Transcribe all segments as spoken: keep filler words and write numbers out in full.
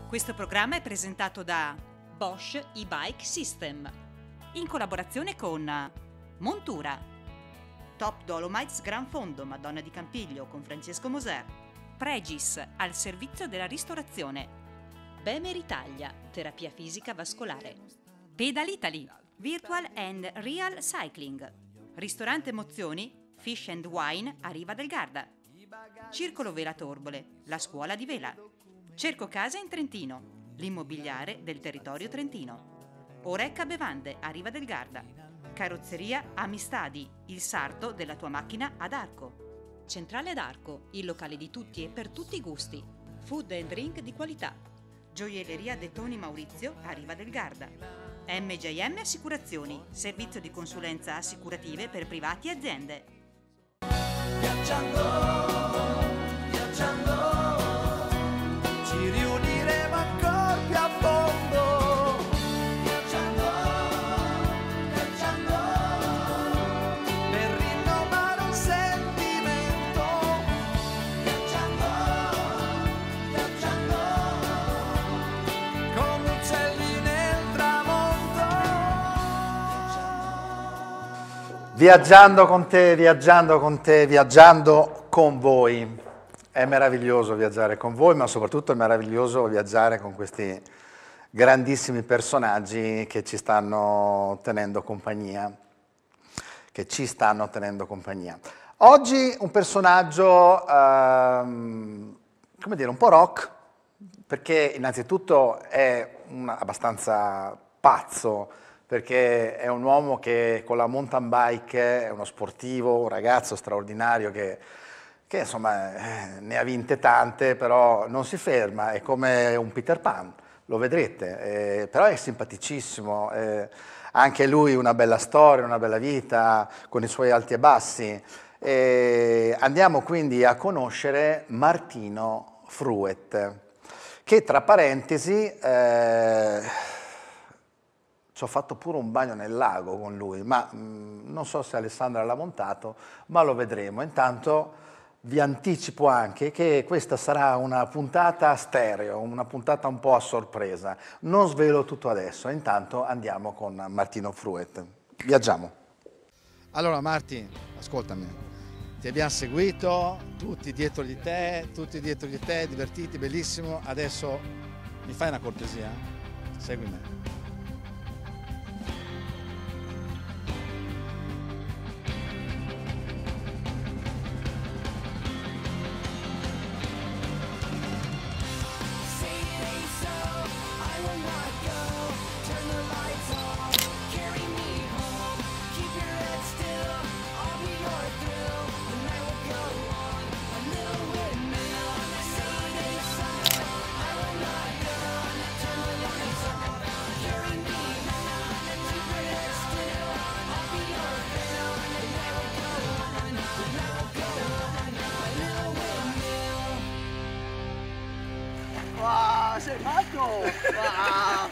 Questo programma è presentato da Bosch e-Bike System, in collaborazione con Montura, Top Dolomites Gran Fondo Madonna di Campiglio con Francesco Moser, Pregis al servizio della ristorazione, Bemer Italia, terapia fisica vascolare, Pedal Italy, Virtual and Real Cycling, Ristorante Emozioni, Fish and Wine a Riva del Garda, Circolo Vela Torbole, la scuola di vela, Cerco Casa in Trentino, l'immobiliare del territorio trentino, Oreca Bevande a Riva del Garda, Carrozzeria Amistadi, il sarto della tua macchina ad Arco, Centrale ad Arco, il locale di tutti e per tutti i gusti, food and drink di qualità, Gioielleria De Toni Maurizio a Riva del Garda, M J M Assicurazioni, servizio di consulenza assicurative per privati e aziende. Viaggiando, viaggiando, ci riuniremo ancora più a fondo. Viaggiando, viaggiando, per rinnovare un sentimento. Viaggiando, viaggiando, come uccelli nel tramonto. Viaggiando con te, viaggiando con te, viaggiando con voi. È meraviglioso viaggiare con voi, ma soprattutto è meraviglioso viaggiare con questi grandissimi personaggi che ci stanno tenendo compagnia, che ci stanno tenendo compagnia. Oggi un personaggio, ehm, come dire, un po' rock, perché innanzitutto è un, abbastanza pazzo, perché è un uomo che con la mountain bike è uno sportivo, un ragazzo straordinario che, che insomma eh, ne ha vinte tante, però non si ferma, è come un Peter Pan, lo vedrete, eh, però è simpaticissimo, eh, anche lui una bella storia, una bella vita, con i suoi alti e bassi. E andiamo quindi a conoscere Martino Fruet, che tra parentesi... Eh, ci ho fatto pure un bagno nel lago con lui, ma mh, non so se Alessandra l'ha montato, ma lo vedremo. Intanto vi anticipo anche che questa sarà una puntata stereo, una puntata un po' a sorpresa. Non svelo tutto adesso, intanto andiamo con Martino Fruet. Viaggiamo. Allora Marti, ascoltami, ti abbiamo seguito, tutti dietro di te, tutti dietro di te, divertiti, bellissimo. Adesso mi fai una cortesia? Segui me. Sei pazzo! Ah.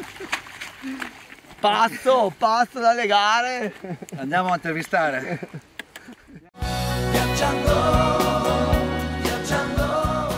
Pazzo, pazzo da legare! Andiamo a intervistare. Viaggiando, viaggiando.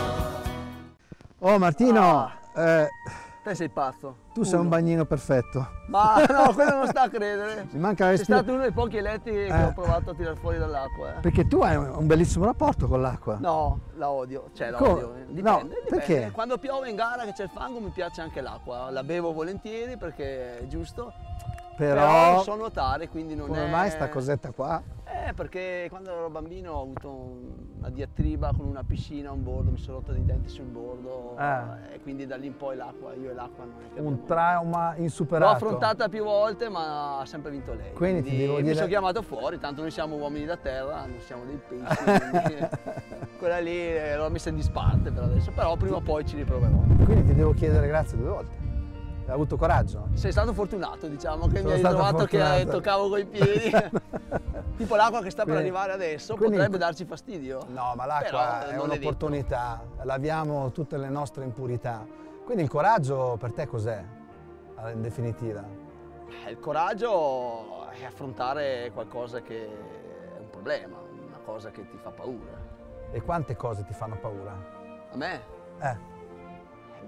Oh Martino, Ah. eh, Te sei pazzo. tu sei un bagnino perfetto. Ma no, quello non sta a credere. Mi manca la Sei respira- stato uno dei pochi eletti che Eh. ho provato a tirar fuori dall'acqua. Eh. Perché tu hai un bellissimo rapporto con l'acqua. No, la odio. Cioè, la Co- odio. Dipende, no, dipende. perché? Quando piove in gara che c'è il fango mi piace anche l'acqua. La bevo volentieri perché è giusto. Però, Però, non so nuotare, quindi non come è... mai sta cosetta qua? Eh, perché quando ero bambino ho avuto un- una diatriba con una piscina a un bordo, mi sono rotto i denti sul bordo Ah. e quindi da lì in poi l'acqua, io e l'acqua non è che Un abbiamo- trauma L'ho insuperato. affrontata più volte ma ha sempre vinto lei. Quindi ti devo mi dire- sono chiamato fuori, tanto noi siamo uomini da terra, non siamo dei pesci, quindi quella lì eh, l'ho messa in disparte per adesso, però prima o poi ci riproverò. Quindi ti devo chiedere grazie due volte. Hai avuto coraggio? Sei stato fortunato, diciamo, che Sono mi hai stato trovato che fortunato. eh, toccavo coi piedi. Tipo l'acqua che sta per Quindi- arrivare adesso quindi- potrebbe darci fastidio. No, ma Però, l'acqua eh, è non è detto. un'opportunità, laviamo tutte le nostre impurità. Quindi il coraggio per te cos'è, in definitiva? Eh, Il coraggio è affrontare qualcosa che è un problema, una cosa che ti fa paura. E quante cose ti fanno paura? A me? Eh,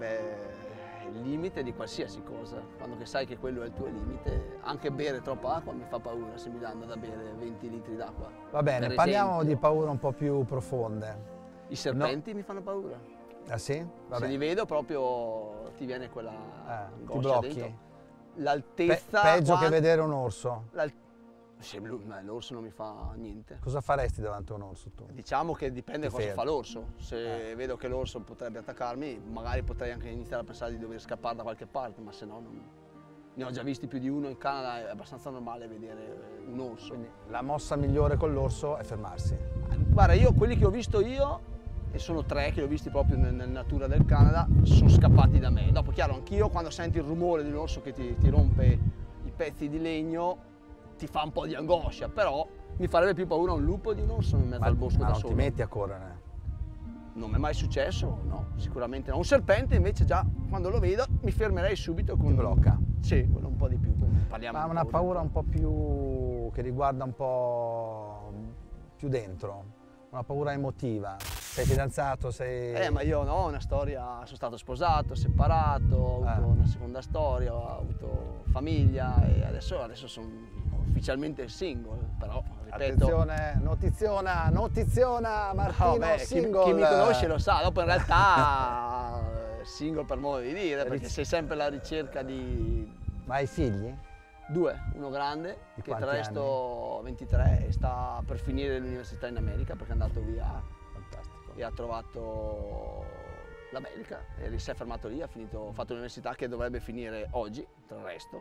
Beh, il limite di qualsiasi cosa, quando che sai che quello è il tuo limite, anche bere troppa acqua mi fa paura se mi danno da bere venti litri d'acqua. Va bene, Per parliamo esempio. di paure un po' più profonde. I serpenti mi fanno paura. Ah sì? Vabbè. Se li vedo proprio ti viene quella Eh, ti angoscia blocchi? dentro. Pe- L'altezza... peggio che quando- vedere un orso. l'al- Sì, lui- ma l'orso non mi fa niente. Cosa faresti davanti a un orso tu? Diciamo che dipende Ti cosa fermi. fa l'orso. Se Eh. vedo che l'orso potrebbe attaccarmi, magari potrei anche iniziare a pensare di dover scappare da qualche parte, ma se no non... Ne ho già visti più di uno in Canada, è abbastanza normale vedere un orso. Quindi la mossa migliore con l'orso è fermarsi. Guarda, io quelli che ho visto io, e sono tre che li ho visti proprio nel- nella natura del Canada, sono scappati da me. Dopo, chiaro, anch'io quando senti il rumore di un orso che ti, ti rompe i pezzi di legno, ti fa un po' di angoscia, però mi farebbe più paura un lupo di un orso in mezzo Ma, al bosco ma da non solo. ti metti a correre. Non mi è mai successo, no, sicuramente no. Un serpente invece già quando lo vedo mi fermerei subito con... Ti blocca? Sì, quello un po' di più. Parliamo Ma di una paura un po' più che riguarda un po' più dentro, una paura emotiva. Sei fidanzato, sei... Eh, ma io no, ho una storia, sono stato sposato, separato, ho avuto Ah. una seconda storia, ho avuto famiglia e adesso, adesso sono ufficialmente single, però ripeto... Attenzione, notiziona, notiziona, Martino, No, beh, chi, single. chi mi conosce lo sa, dopo in realtà single per modo di dire, perché sei sempre alla ricerca di Ma hai figli? due, uno grande Di che quanti tra resto ventitré e sta per finire l'università in America perché è andato via Fantastico. e ha trovato l'America e si è fermato lì, ha finito, ha fatto l'università che dovrebbe finire oggi, tra il resto,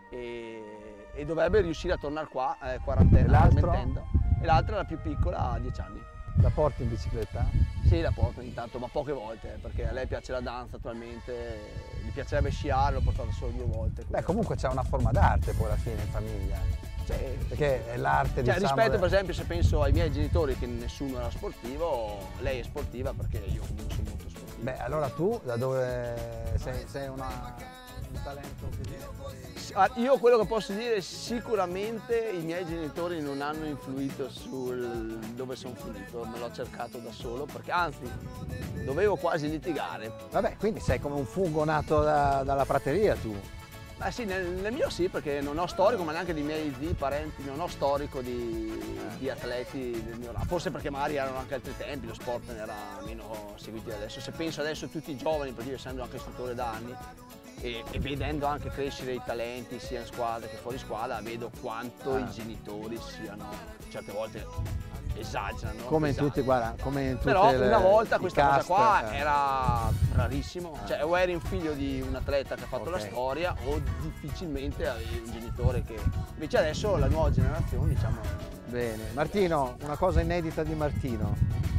e, e dovrebbe riuscire a tornare qua, eh, quarantena, E l'altro? mettendo. E l'altra, la più piccola, ha dieci anni. La porti in bicicletta? Sì, la porto ogni tanto, ma poche volte, perché a lei piace la danza attualmente, gli piacerebbe sciare, l'ho portata solo due volte. Beh, quindi- comunque c'è una forma d'arte poi alla fine in famiglia. Sì. Perché è l'arte, Cioè, diciamo... rispetto de- per esempio se penso ai miei genitori che nessuno era sportivo, lei è sportiva perché io comunque sono molto sportivo. Beh, allora tu da dove sei, sei una, un talento così? Ah, io quello che posso dire è sicuramente i miei genitori non hanno influito sul dove sono finito, me l'ho cercato da solo perché anzi dovevo quasi litigare. Vabbè, quindi sei come un fungo nato da- dalla prateria tu. Eh sì, nel, nel mio sì, perché non ho storico, ma neanche di miei zii, parenti, non ho storico di, di atleti del mio ramo. Forse perché magari erano anche altri tempi, lo sport ne era meno seguito di adesso. Se penso adesso a tutti i giovani, perché io essendo anche istruttore da anni, e, e vedendo anche crescere i talenti sia in squadra che fuori squadra, vedo quanto Ah. i genitori siano, certe volte esagerano. Come in esagerano. tutte, guarda, come in tutte Però le- una volta i questa cosa cast, qua eh. era rarissimo, Ah. cioè o eri un figlio di un atleta che ha fatto la Ok. storia o difficilmente avevi un genitore che... Invece adesso la nuova generazione diciamo... Bene. Martino, una cosa inedita di Martino.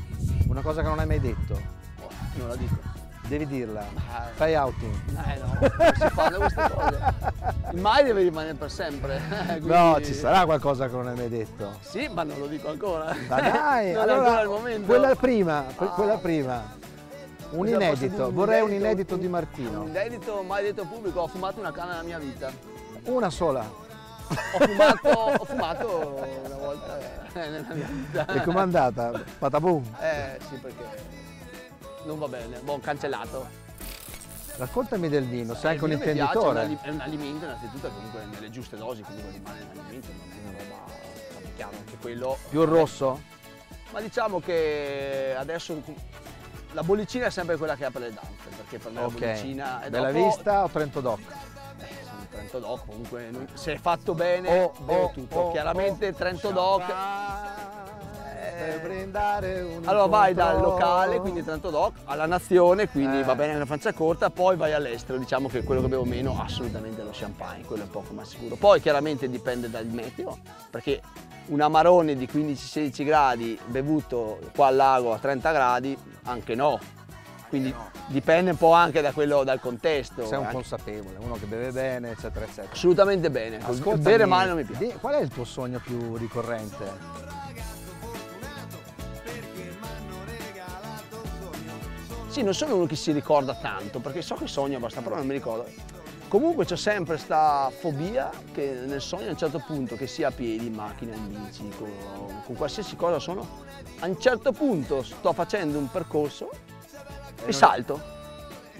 Una cosa che non hai mai detto. oh, non la dico. Devi dirla. Ah. Fai outing. Eh no, non si fanno queste cose. Il mai deve rimanere per sempre. quindi- No, ci sarà qualcosa che non hai mai detto. Sì, ma non lo dico ancora. Ma dai, non è allora, ancora il momento. quella prima, que- Ah. quella prima. Un Cosa posso inedito, dire? vorrei un inedito di Martino. Un inedito mai detto al pubblico, ho fumato una canna nella mia vita. Una sola. Ho fumato, ho fumato una volta eh, nella mia vita. E com'è andata? Patabum. Eh sì, perché non va bene, buon cancellato. Raccontami del vino, sei anche un Il vino mi piace, intenditore. È un, ali- è un alimento innanzitutto, e comunque nelle giuste dosi, comunque rimane un alimento, non è una roba, è chiaro, anche quello. Più il rosso? Ma diciamo che adesso la bollicina è sempre quella che apre le danze, perché per me Ok. la bollicina è Bella dopo, Vista o Trento Doc? eh, sono Trento Doc, comunque non- se è fatto bene Oh, beve oh, tutto. oh, Chiaramente oh, Trento Doc. Per brindare un Allora vai dal incontro. locale, quindi Trento Doc, alla nazione, quindi Eh. va bene la pancia corta, poi vai all'estero, diciamo che quello che bevo meno assolutamente è lo champagne, quello è poco ma sicuro. Poi chiaramente dipende dal meteo, perché un amarone di quindici sedici gradi bevuto qua al lago a trenta gradi, anche no. Quindi dipende un po' anche da quello, dal contesto. Sei un anche- consapevole, uno che beve bene, eccetera, eccetera. Assolutamente bene, Ascoltami, bere male non mi piace. di- Qual è il tuo sogno più ricorrente? Sì, non sono uno che si ricorda tanto, perché so che sogno abbastanza, però non mi ricordo. Comunque c'ho sempre sta fobia che nel sogno a un certo punto, che sia a piedi, in macchina, in bici, con, con qualsiasi cosa sono, a un certo punto sto facendo un percorso e, non- salto.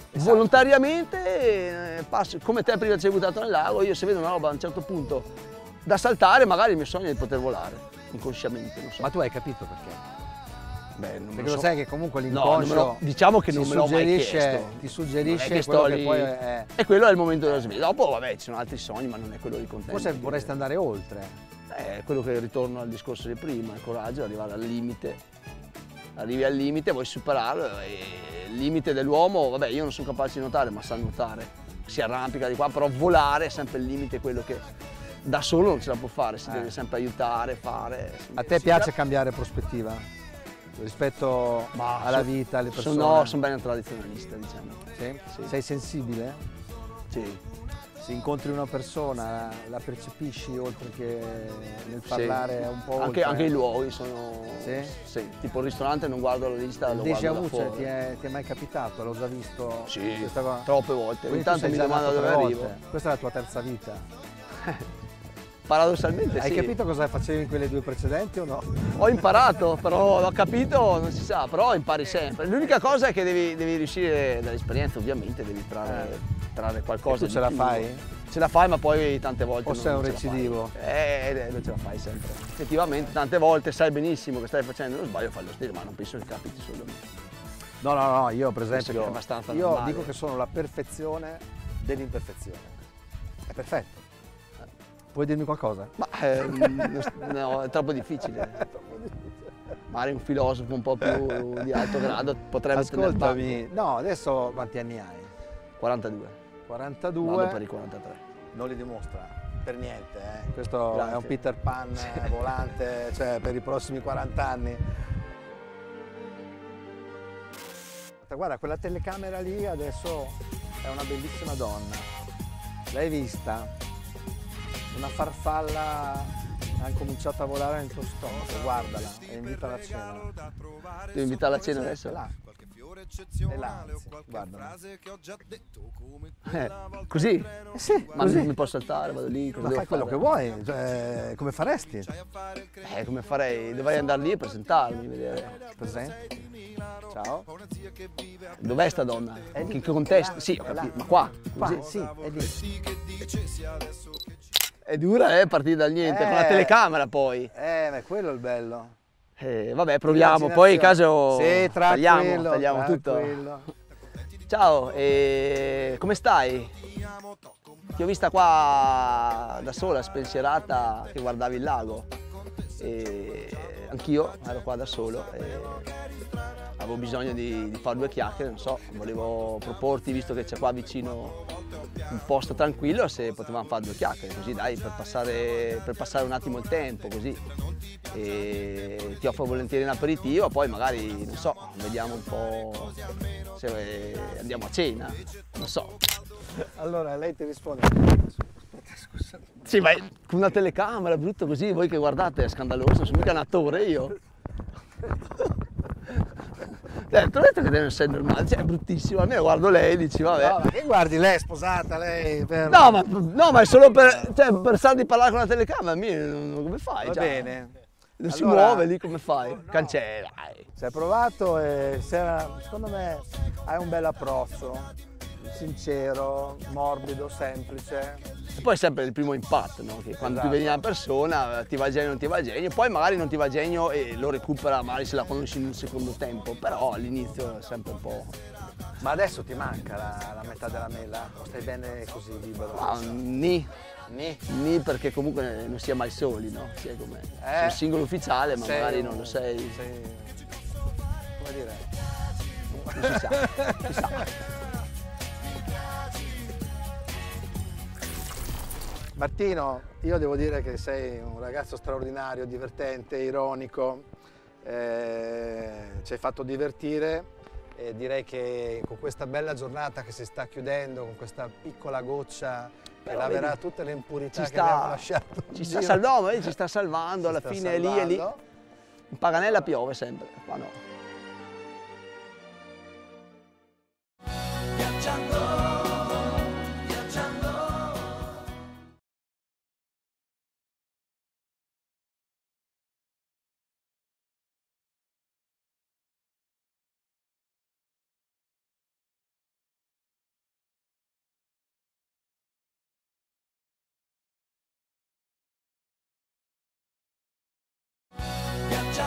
Esatto. Volontariamente, eh, passo, come te prima ci hai buttato nel lago, io se vedo una roba a un certo punto da saltare, magari il mio sogno è di poter volare, inconsciamente, non so. Ma tu hai capito perché? Beh, non me Perché lo lo so. sai che comunque No, non me l'inconscio lo- diciamo che ti non me l'ho mai suggerisce- chiesto. ti suggerisce Non è che quello sto che lì- poi è- E quello è il momento della sveglia. Dopo, vabbè, ci sono altri sogni, ma non è quello di contento. Forse vorresti andare oltre. È quello che ritorno al discorso di prima, il coraggio, arrivare al limite. Arrivi al limite, vuoi superarlo e il limite dell'uomo, vabbè, io non sono capace di nuotare, ma sa nuotare. Si arrampica di qua, però volare è sempre il limite, quello che da solo non ce la può fare, si Eh. deve sempre aiutare, fare. A te Si- piace cambiare prospettiva rispetto Ma alla so- vita, alle persone? Sono, no, sono bene tradizionalista, diciamo. Sì? Sì. Sei sensibile? Sì. Se incontri una persona, la percepisci oltre che nel Sì. parlare un po' Anche, oltre? anche i luoghi sono. Sì? Tipo il ristorante non guardo la lista, Il lo déjà guardo da vu cioè, fuori. ti, è, ti è mai capitato? L'ho già visto? Sì, Questa qua- troppe volte. Quindi Ogni tu tanto sei mi già domando nato dove tre arrivo. volte. Questa è la tua terza vita. Paradossalmente Hai sì. capito cosa facevi in quelle due precedenti o no? Ho imparato, però l'ho capito, non si sa, però impari sempre. L'unica cosa è che devi, devi riuscire dall'esperienza, ovviamente, devi trarre, trarre qualcosa. E tu di ce la più. fai? Ce la fai, ma poi tante volte O non, sei un non ce la fai. recidivo? Eh, non ce la fai sempre. Effettivamente, tante volte sai benissimo che stai facendo lo sbaglio, fai lo stesso, ma non penso che capiti solo a me. No, no, no, io per esempio, Penso che è abbastanza io normale. dico che sono la perfezione dell'imperfezione. È perfetto. Puoi dirmi qualcosa? Ma ehm, no, è troppo difficile. Magari un filosofo un po' più di alto grado potrebbe tener Ascoltami, no, adesso quanti anni hai? banco. quarantadue. quarantadue. Vado per i quarantatré. Non li dimostra per niente, eh. Questo Grazie. è un Peter Pan eh, volante, cioè per i prossimi quaranta anni. Guarda, quella telecamera lì adesso è una bellissima donna. L'hai vista? Una farfalla ha cominciato a volare nel tuo stomaco, guardala e invitala a cena. Devi invitare alla cena adesso? È là. È là, anzi, guardala. Eh, così? Eh sì, Ma così. non mi posso saltare, vado lì, cosa Ma devo fai quello fare? che vuoi, cioè, come faresti? Eh, come farei? Dovrei andare lì e presentarmi, vedere. Presente? Ciao. Dov'è sta donna? È lì. In che contesto? Là. Sì, ho È là. capito, ma qua? Qua, Così? sì, è lì. È dura, eh, partire dal niente, con la Eh. telecamera poi. Eh, ma è quello il bello. Eh, vabbè, proviamo, poi in caso Sì, tagliamo, tranquillo, tagliamo tutto. tranquillo. Ciao, e come stai? Ti ho vista qua da sola, spensierata, che guardavi il lago. E anch'io ero qua da solo e avevo bisogno di, di fare due chiacchiere, non so, volevo proporti, visto che c'è qua vicino un posto tranquillo, se potevamo fare due chiacchiere, così dai, per passare, per passare un attimo il tempo, così. E ti offro volentieri un aperitivo, poi magari, non so, vediamo un po' se andiamo a cena, non so. Allora lei ti risponde. Aspetta, scusa. Sì, ma con una telecamera, brutto così, voi che guardate, è scandaloso, non sono mica un attore io. Eh, ti ho detto che deve essere normale, cioè è bruttissimo, almeno guardo lei e dici vabbè. No, ma che guardi lei è sposata, lei per... No, ma, no, ma è solo per, cioè, per stare di parlare con la telecamera, mia, non- come fai? Va Cioè, bene. non si Allora- muove lì, come fai? Cancella. dai. Si è provato e si era- secondo me hai un bel approccio, sincero, morbido, semplice. E poi è sempre il primo impatto, no? Che quando Esatto. ti vedi una persona, ti va genio o non ti va genio, poi magari non ti va genio e lo recupera magari se la conosci in un secondo tempo, però all'inizio è sempre un po'. Ma adesso ti manca la, la metà della mela? O stai bene così libero? Ah, ni, Nì. ni perché comunque non si è mai soli, no? Si è come. Eh. Sei un singolo ufficiale, ma Sei magari un- non lo sei. sei- come dire? Non si sa, si sa. Martino, io devo dire che sei un ragazzo straordinario, divertente, ironico, eh, ci hai fatto divertire e direi che con questa bella giornata che si sta chiudendo, con questa piccola goccia che Però laverà vedi, tutte le impurità Ci che abbiamo sta, lasciato in ci sta giro. salvando, vedi, ci sta salvando, Ci alla sta fine è lì e lì. salvando. In Paganella piove sempre, qua no.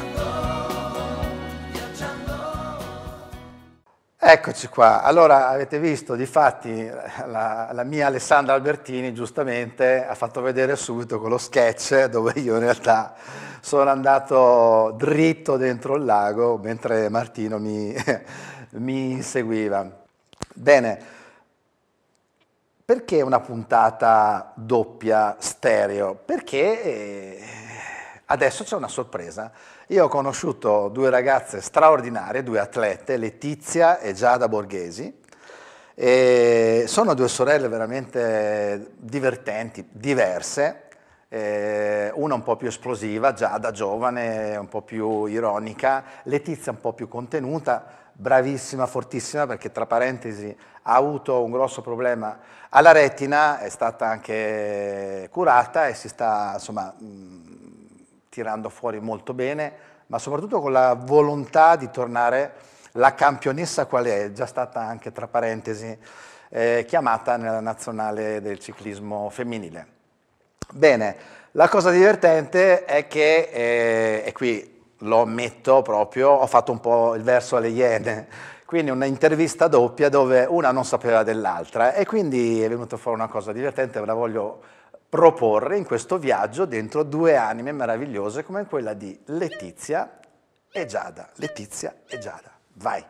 Eccoci qua, allora avete visto, difatti la, la mia Alessandra Albertini giustamente ha fatto vedere subito quello sketch dove io in realtà sono andato dritto dentro il lago mentre Martino mi, mi seguiva. Bene, perché una puntata doppia stereo? Perché eh, adesso c'è una sorpresa. Io ho conosciuto due ragazze straordinarie, due atlete, Letizia e Giada Borghesi, e sono due sorelle veramente divertenti, diverse, eh, una un po' più esplosiva, Giada giovane, un po' più ironica, Letizia un po' più contenuta, bravissima, fortissima, perché tra parentesi ha avuto un grosso problema alla retina, è stata anche curata e si sta insomma tirando fuori molto bene, ma soprattutto con la volontà di tornare la campionessa qual è, già stata anche tra parentesi eh, chiamata nella nazionale del ciclismo femminile. Bene, la cosa divertente è che, eh, e qui lo ammetto proprio, ho fatto un po' il verso alle Iene, quindi un'intervista doppia dove una non sapeva dell'altra e quindi è venuta fuori una cosa divertente, ve la voglio proporre in questo viaggio dentro due anime meravigliose come quella di Letizia e Giada. Letizia e Giada, vai!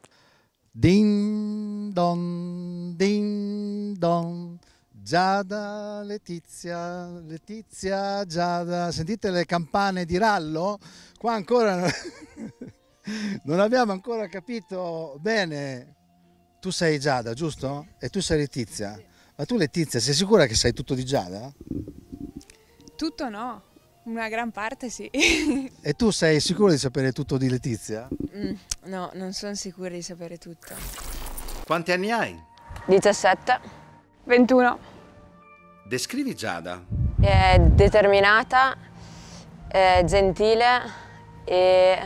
Din don, din don, Giada, Letizia, Letizia, Giada. Sentite le campane di rallo? Qua ancora non abbiamo ancora capito bene. Tu sei Giada, giusto? E tu sei Letizia? Ma tu Letizia, sei sicura che sai tutto di Giada? Tutto no, una gran parte sì. E tu sei sicura di sapere tutto di Letizia? Mm, no, non sono sicura di sapere tutto. Quanti anni hai? diciassette. ventuno. Descrivi Giada. È determinata, è gentile e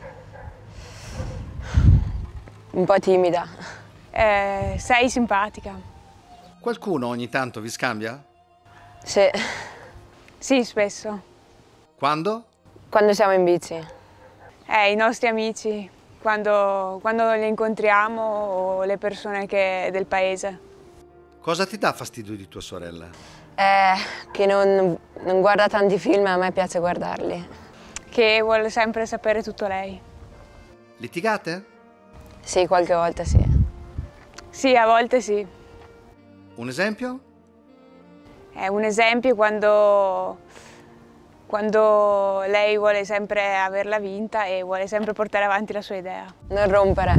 un po' timida. Eh, sei simpatica. Qualcuno ogni tanto vi scambia? Sì, Sì, spesso. Quando? quando siamo in bici. Eh, i nostri amici, quando, quando li incontriamo o le persone che, del paese. Cosa ti dà fastidio di tua sorella? È che non, non guarda tanti film e a me piace guardarli. Che vuole sempre sapere tutto lei. Litigate? Sì, qualche volta sì. Sì, a volte sì. Un esempio? È un esempio quando, quando lei vuole sempre averla vinta e vuole sempre portare avanti la sua idea. Non rompere.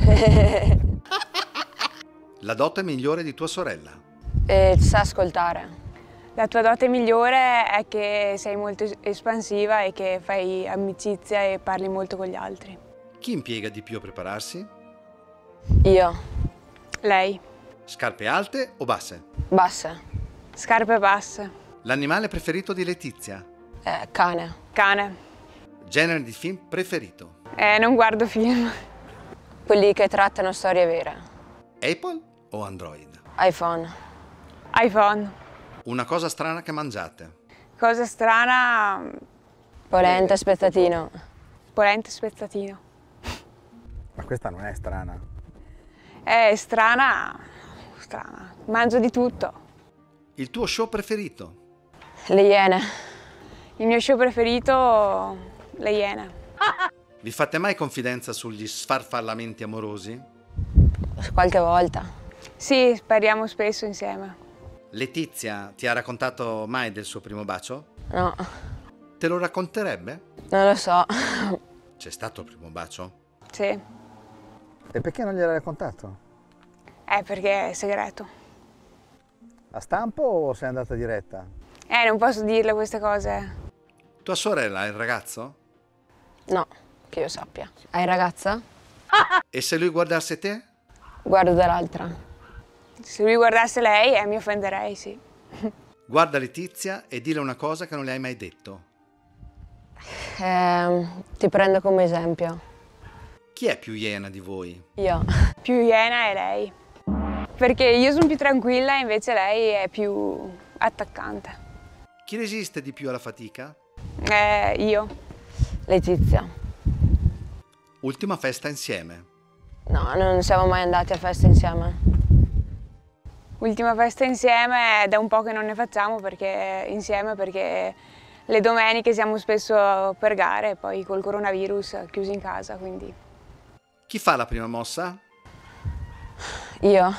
La dote migliore di tua sorella? E sa ascoltare. La tua dote migliore è che sei molto espansiva e che fai amicizia e parli molto con gli altri. Chi impiega di più a prepararsi? Io. Lei. Scarpe alte o basse? Basse. Scarpe basse. L'animale preferito di Letizia? Eh, cane. Cane. Genere di film preferito? Eh, non guardo film. Quelli che trattano storie vere. Apple o Android? iPhone. iPhone. Una cosa strana che mangiate? Cosa strana. Polenta, spezzatino. Polenta e spezzatino. Ma questa non è strana. È strana. Strana. Mangio di tutto. Il tuo show preferito? Le Iene. Il mio show preferito, le Iene. Vi fate mai confidenza sugli sfarfallamenti amorosi? Qualche volta. Sì, parliamo spesso insieme. Letizia ti ha raccontato mai del suo primo bacio? No, Te lo racconterebbe? non lo so. C'è stato il primo bacio? Sì. E perché non gliel'hai raccontato? Eh, perché è segreto. A stampo o sei andata diretta? Eh, non posso dirle queste cose. Tua sorella ha il ragazzo? No, che io sappia. Hai ragazza? E se lui guardasse te? Guardo dall'altra. Se lui guardasse lei, eh, mi offenderei, sì. Guarda Letizia e dile una cosa che non le hai mai detto. Eh, ti prendo come esempio. Chi è più iena di voi? Io. Più iena è lei. Perché io sono più tranquilla e invece lei è più attaccante. Chi resiste di più alla fatica? Eh, io. Letizia. Ultima festa insieme. No, non siamo mai andati a festa insieme. Ultima festa insieme è da un po' che non ne facciamo perché, insieme perché le domeniche siamo spesso per gare e poi col coronavirus chiusi in casa, quindi... Chi fa la prima mossa? Io?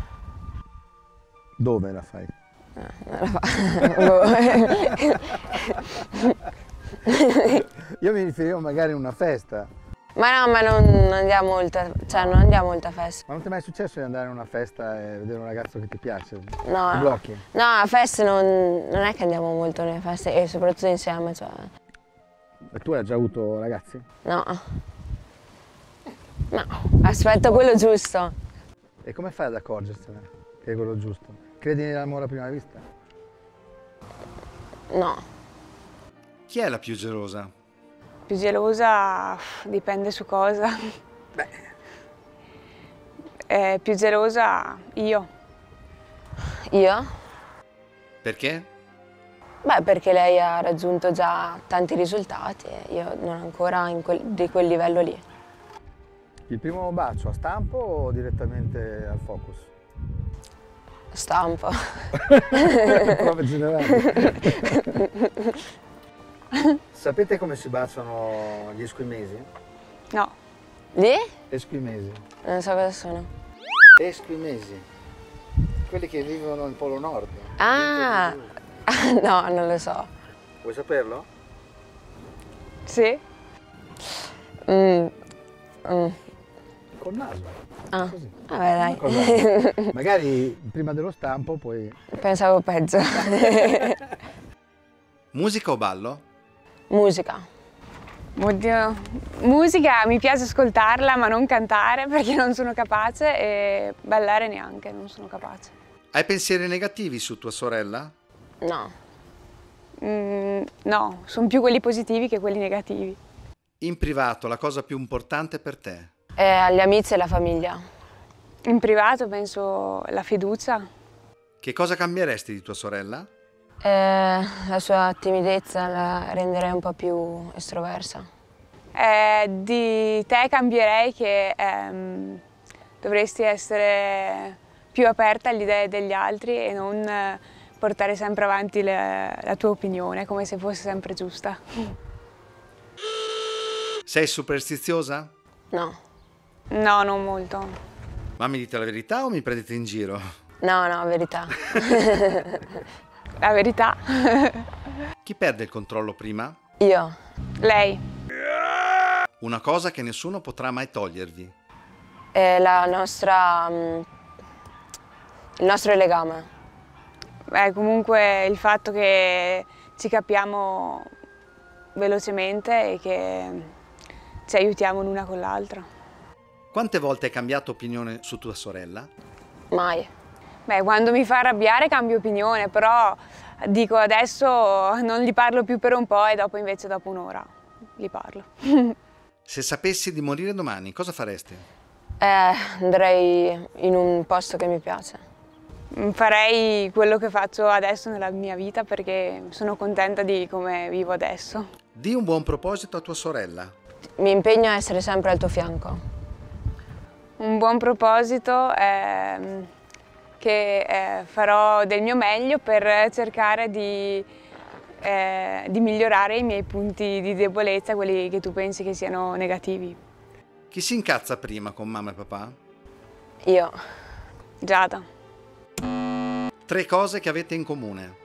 Dove la fai? No, non la fa. Io mi riferivo magari a una festa. Ma no, ma non andiamo oltre, cioè non andiamo oltre a festa. Ma non ti è mai successo di andare a una festa e vedere un ragazzo che ti piace? No, Ti blocchi? no, a feste non, non è che andiamo molto nelle feste e soprattutto insieme, cioè... E tu hai già avuto ragazzi? No. No, aspetta quello giusto. E come fai ad accorgersene che è quello giusto? Credi nell'amore a prima vista? No. Chi è la più gelosa? Più gelosa dipende su cosa. Beh. Eh, più gelosa io. Io? Perché? Beh, perché lei ha raggiunto già tanti risultati e io non ancora in quel, di quel livello lì. Il primo bacio a stampo o direttamente al focus? Stampo. Prove generali. Sapete come si baciano gli esquimesi? No. Lì? Esquimesi. Non so cosa sono. Esquimesi. Quelli che vivono in Polo Nord. Ah! No, non lo so. Vuoi saperlo? Sì? Mm. Mm. Col naso. Ah, Così. vabbè dai. Cosa? Magari prima dello stampo poi... Pensavo peggio. Musica o ballo? Musica. Oddio. Musica mi piace ascoltarla ma non cantare perché non sono capace e ballare neanche, non sono capace. Hai pensieri negativi su tua sorella? No. Mm, no, sono più quelli positivi che quelli negativi. In privato, la cosa più importante per te? E agli amici e alla famiglia. In privato penso la fiducia. Che cosa cambieresti di tua sorella? E la sua timidezza la renderei un po' più estroversa. Eh, di te cambierei che ehm, dovresti essere più aperta alle idee degli altri e non eh, portare sempre avanti le, la tua opinione come se fosse sempre giusta. Sei superstiziosa? No. No, non molto. Ma mi dite la verità o mi prendete in giro? No, no, verità. La verità. Chi perde il controllo prima? Io. Lei. Una cosa che nessuno potrà mai togliervi. È la nostra... mm, il nostro legame. Beh, comunque il fatto che ci capiamo velocemente e che ci aiutiamo l'una con l'altra. Quante volte hai cambiato opinione su tua sorella? Mai. Beh, quando mi fa arrabbiare cambio opinione, però dico adesso non gli parlo più per un po' e dopo invece dopo un'ora gli parlo. Se sapessi di morire domani, cosa faresti? Eh, andrei in un posto che mi piace. Farei quello che faccio adesso nella mia vita perché sono contenta di come vivo adesso. Di un buon proposito a tua sorella. Mi impegno a essere sempre al tuo fianco. Un buon proposito è che eh, farò del mio meglio per cercare di, eh, di migliorare i miei punti di debolezza, quelli che tu pensi che siano negativi. Chi si incazza prima con mamma e papà? Io. Giada. Tre cose che avete in comune.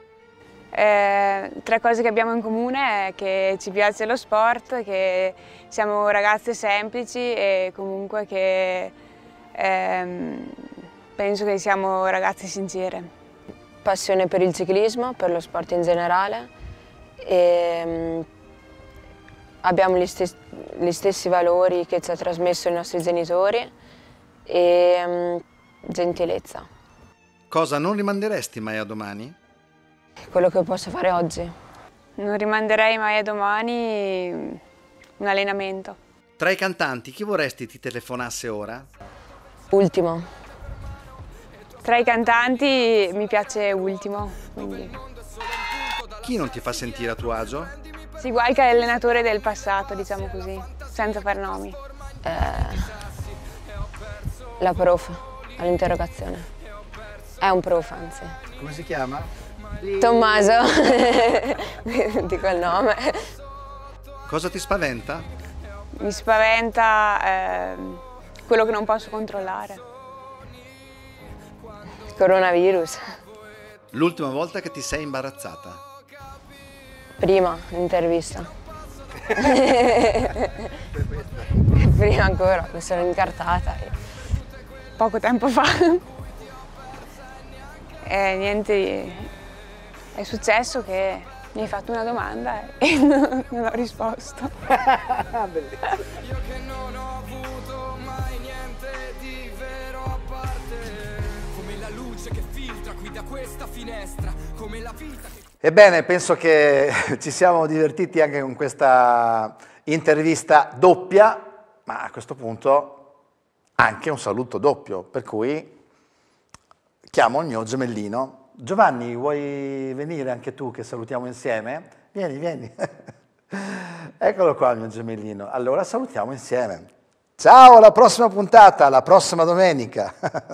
Eh, tre cose che abbiamo in comune è che ci piace lo sport, che siamo ragazze semplici e comunque che ehm, penso che siamo ragazze sincere. Passione per il ciclismo, per lo sport in generale e um, abbiamo gli, stes gli stessi valori che ci ha trasmesso i nostri genitori e um, gentilezza. Cosa non rimanderesti mai a domani? Quello che posso fare oggi. Non rimanderei mai a domani un allenamento. Tra i cantanti, chi vorresti ti telefonasse ora? Ultimo. Tra i cantanti mi piace Ultimo. Quindi. Chi non ti fa sentire a tuo agio? Sì, qualche allenatore del passato, diciamo così, senza far nomi. Eh, la prof, all'interrogazione. È un prof, anzi. Come si chiama? Tommaso, dico il nome. Cosa ti spaventa? Mi spaventa eh, quello che non posso controllare. Coronavirus. L'ultima volta che ti sei imbarazzata? Prima, l'intervista. Prima ancora, mi sono incartata. Poco tempo fa. E niente, è successo che mi hai fatto una domanda e non, non ho risposto. Io che non ho avuto mai niente di vero a parte, come la luce che filtra qui da questa finestra, come la vita che... Ebbene, penso che ci siamo divertiti anche con questa intervista doppia, ma a questo punto anche un saluto doppio, per cui chiamo il mio gemellino. Giovanni, vuoi venire anche tu che salutiamo insieme? Vieni, vieni. Eccolo qua il mio gemellino. Allora salutiamo insieme. Ciao, alla prossima puntata, alla prossima domenica.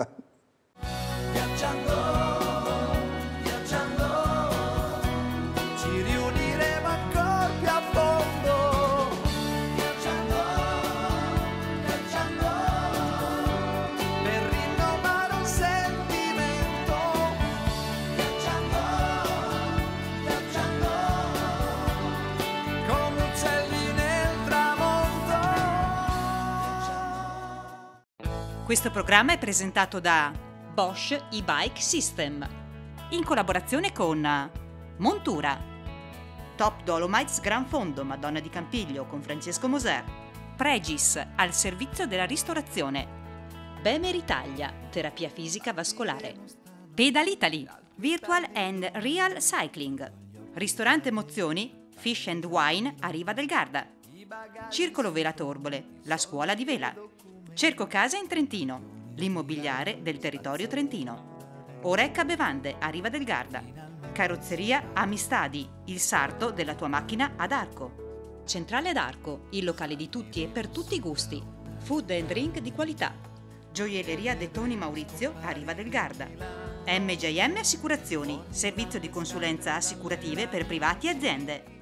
Questo programma è presentato da Bosch e-Bike System, in collaborazione con Montura, Top Dolomites Gran Fondo Madonna di Campiglio con Francesco Moser, Pregis al servizio della ristorazione, Bemer Italia, terapia fisica vascolare, Pedal Italy, Virtual and Real Cycling, Ristorante Emozioni, Fish and Wine a Riva del Garda, Circolo Vela Torbole, la scuola di vela, Cerco Case in Trentino, l'immobiliare del territorio trentino, Orecca Bevande a Riva del Garda, Carrozzeria Amistadi, il sarto della tua macchina ad Arco, Centrale ad Arco, il locale di tutti e per tutti i gusti, food and drink di qualità, Gioielleria De Toni Maurizio a Riva del Garda, M J M Assicurazioni, servizio di consulenza assicurative per privati e aziende.